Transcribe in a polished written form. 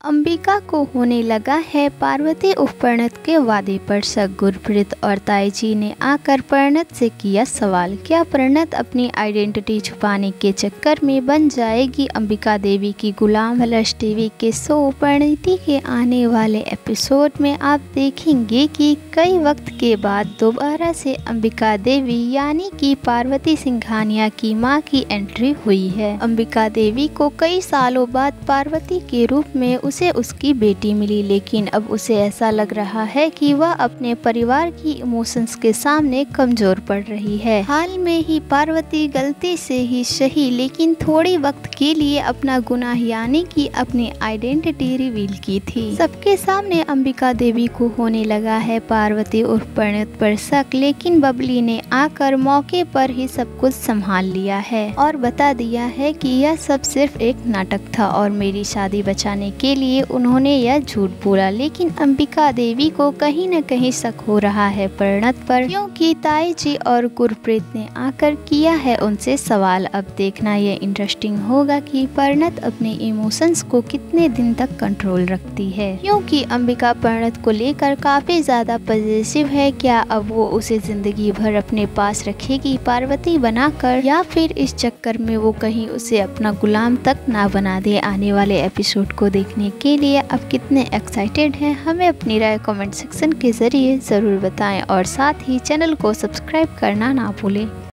अंबिका को होने लगा है पार्वती उर्फ परिणत के वादे पर शक। गुरप्रीत और ताईजी ने आकर परिणत से किया सवाल, क्या परिणत अपनी आइडेंटिटी छुपाने के चक्कर में बन जाएगी अंबिका देवी की गुलाम। कलर्स टीवी के शो परिणीति के आने वाले एपिसोड में आप देखेंगे कि कई वक्त के बाद दोबारा से अंबिका देवी यानी कि पार्वती सिंघानिया की मां की एंट्री हुई है। अंबिका देवी को कई सालों बाद पार्वती के रूप में उसे उसकी बेटी मिली, लेकिन अब उसे ऐसा लग रहा है कि वह अपने परिवार की इमोशंस के सामने कमजोर पड़ रही है। हाल में ही पार्वती गलती से ही सही लेकिन थोड़ी वक्त के लिए अपना गुनाह यानी कि अपनी आइडेंटिटी रिवील की थी। सबके सामने अंबिका देवी को होने लगा है पार्वती उर्फ परिणत पर शक, लेकिन बबली ने आकर मौके पर ही सब कुछ संभाल लिया है और बता दिया है कि यह सब सिर्फ एक नाटक था और मेरी शादी बचाने के लिए उन्होंने यह झूठ बोला। लेकिन अंबिका देवी को कहीं न कहीं शक हो रहा है परिणत पर, क्योंकि ताईजी और गुरप्रीत ने आकर किया है उनसे सवाल। अब देखना यह इंटरेस्टिंग होगा कि परिणत अपने इमोशंस को कितने दिन तक कंट्रोल रखती है, क्योंकि अंबिका परिणत को लेकर काफी ज्यादा पॉजिटिव है। क्या अब वो उसे जिंदगी भर अपने पास रखेगी पार्वती बनाकर, या फिर इस चक्कर में वो कहीं उसे अपना गुलाम तक ना बना दे। आने वाले एपिसोड को देखने के लिए आप कितने एक्साइटेड हैं, हमें अपनी राय कमेंट सेक्शन के जरिए ज़रूर बताएं और साथ ही चैनल को सब्सक्राइब करना ना भूलें।